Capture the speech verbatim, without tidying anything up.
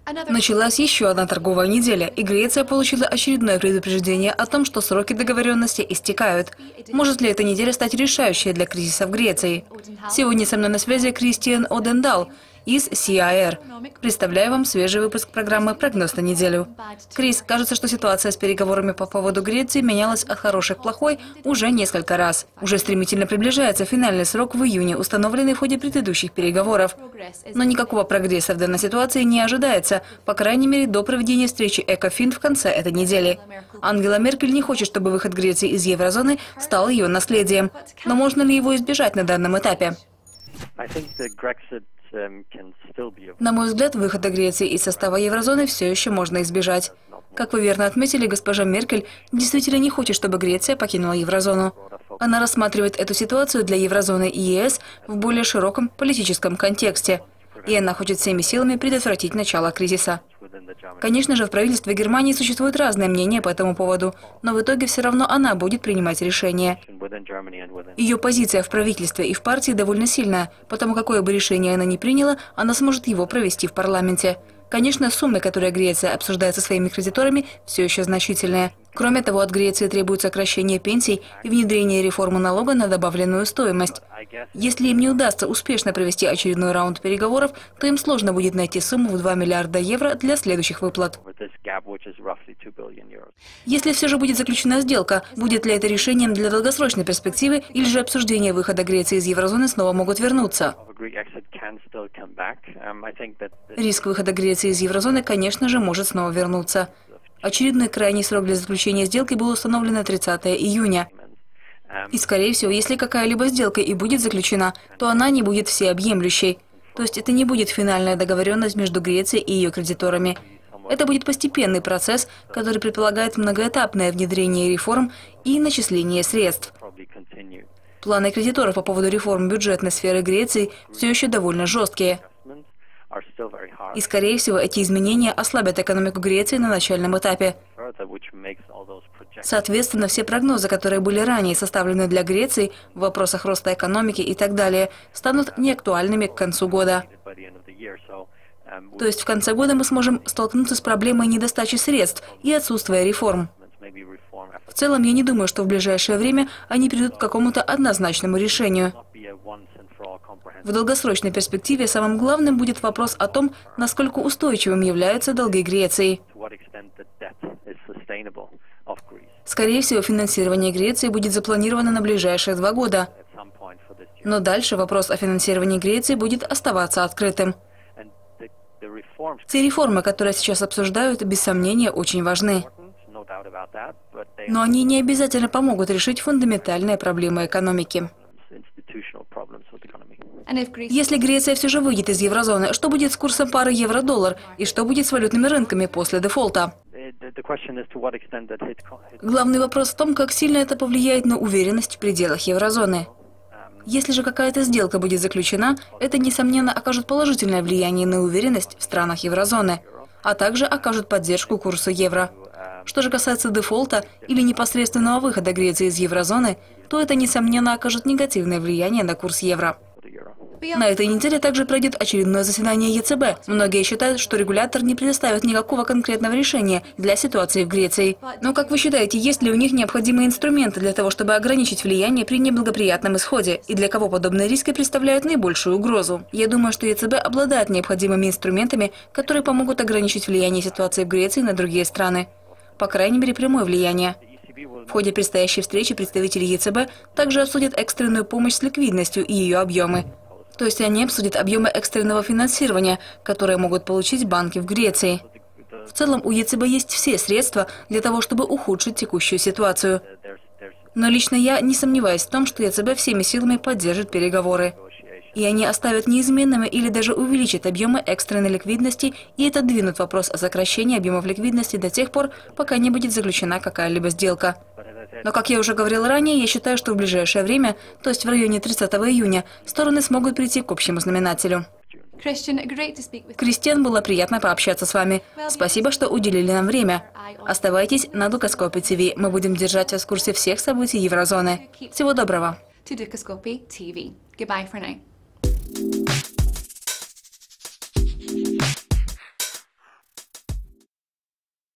Началась еще одна торговая неделя, и Греция получила очередное предупреждение о том, что сроки договоренности истекают. Может ли эта неделя стать решающей для кризиса в Греции? Сегодня со мной на связи Кристиан Одендал из си ай ар. Представляю вам свежий выпуск программы «Прогноз на неделю». Крис, кажется, что ситуация с переговорами по поводу Греции менялась от хорошей к плохой уже несколько раз. Уже стремительно приближается финальный срок в июне, установленный в ходе предыдущих переговоров. Но никакого прогресса в данной ситуации не ожидается, по крайней мере, до проведения встречи Экофин в конце этой недели. Ангела Меркель не хочет, чтобы выход Греции из еврозоны стал ее наследием. Но можно ли его избежать на данном этапе? На мой взгляд, выхода Греции из состава еврозоны все еще можно избежать. Как вы верно отметили, госпожа Меркель действительно не хочет, чтобы Греция покинула еврозону. Она рассматривает эту ситуацию для еврозоны и е эс в более широком политическом контексте. И она хочет всеми силами предотвратить начало кризиса. Конечно же, в правительстве Германии существуют разные мнения по этому поводу, но в итоге все равно она будет принимать решение. Ее позиция в правительстве и в партии довольно сильная, потому какое бы решение она ни приняла, она сможет его провести в парламенте. Конечно, суммы, которые Греция обсуждает со своими кредиторами, все еще значительные. Кроме того, от Греции требует сокращение пенсий и внедрение реформы налога на добавленную стоимость. Если им не удастся успешно провести очередной раунд переговоров, то им сложно будет найти сумму в два миллиарда евро для следующих выплат. Если все же будет заключена сделка, будет ли это решением для долгосрочной перспективы, или же обсуждения выхода Греции из еврозоны снова могут вернуться? Риск выхода Греции из еврозоны, конечно же, может снова вернуться. Очередной крайний срок для заключения сделки был установлен на тридцатое июня. И, скорее всего, если какая-либо сделка и будет заключена, то она не будет всеобъемлющей. То есть это не будет финальная договоренность между Грецией и ее кредиторами. Это будет постепенный процесс, который предполагает многоэтапное внедрение реформ и начисление средств. Планы кредиторов по поводу реформ бюджетной сферы Греции все еще довольно жесткие. И, скорее всего, эти изменения ослабят экономику Греции на начальном этапе. Соответственно, все прогнозы, которые были ранее составлены для Греции в вопросах роста экономики и так далее, станут неактуальными к концу года. То есть в конце года мы сможем столкнуться с проблемой недостачи средств и отсутствия реформ. В целом, я не думаю, что в ближайшее время они придут к какому-то однозначному решению. В долгосрочной перспективе самым главным будет вопрос о том, насколько устойчивым являются долги Греции. Скорее всего, финансирование Греции будет запланировано на ближайшие два года. Но дальше вопрос о финансировании Греции будет оставаться открытым. Те реформы, которые сейчас обсуждают, без сомнения, очень важны. Но они не обязательно помогут решить фундаментальные проблемы экономики. Если Греция все же выйдет из еврозоны, что будет с курсом пары евро-доллар и что будет с валютными рынками после дефолта? Главный вопрос в том, как сильно это повлияет на уверенность в пределах еврозоны. Если же какая-то сделка будет заключена, это, несомненно, окажет положительное влияние на уверенность в странах еврозоны, а также окажет поддержку курсу евро. Что же касается дефолта или непосредственного выхода Греции из еврозоны, то это, несомненно, окажет негативное влияние на курс евро. На этой неделе также пройдет очередное заседание е цэ бэ. Многие считают, что регулятор не предоставит никакого конкретного решения для ситуации в Греции. Но как вы считаете, есть ли у них необходимые инструменты для того, чтобы ограничить влияние при неблагоприятном исходе? И для кого подобные риски представляют наибольшую угрозу? Я думаю, что е цэ бэ обладает необходимыми инструментами, которые помогут ограничить влияние ситуации в Греции на другие страны. По крайней мере, прямое влияние. В ходе предстоящей встречи представители е цэ бэ также обсудят экстренную помощь с ликвидностью и ее объемы. То есть они обсудят объемы экстренного финансирования, которые могут получить банки в Греции. В целом у е цэ бэ есть все средства для того, чтобы ухудшить текущую ситуацию. Но лично я не сомневаюсь в том, что е цэ бэ всеми силами поддержит переговоры. И они оставят неизменными или даже увеличат объемы экстренной ликвидности и отодвинут вопрос о сокращении объемов ликвидности до тех пор, пока не будет заключена какая-либо сделка. Но, как я уже говорил ранее, я считаю, что в ближайшее время, то есть в районе тридцатого июня, стороны смогут прийти к общему знаменателю. Кристиан, было приятно пообщаться с вами. Спасибо, что уделили нам время. Оставайтесь на Дукаскопе ти ви. Мы будем держать вас в курсе всех событий еврозоны. Всего доброго. To Dukascopy ти ви. Goodbye for now.